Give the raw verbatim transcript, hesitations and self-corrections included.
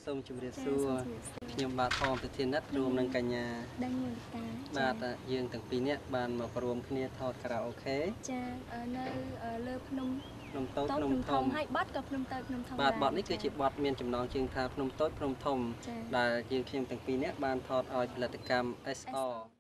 សូមជម្រាបសួរខ្ញុំបាទថមទៅធានណាត់រួមនឹងកញ្ញាដឹងមួយកាបាទយើងទាំងពីរនាក់បានមករួមគ្នាថតខារ៉ាអូខេចានៅលើភ្នំភ្នំតូចភ្នំធំហើយបាត់ក៏ភ្នំតូចភ្នំធំបាទបាត់នេះគឺជាបាត់មានចំណងជើងថាភ្នំតូចភ្នំធំដែលយើងខ្ញុំទាំងពីរនាក់បានថតឲ្យផលិតកម្ម เอส អារ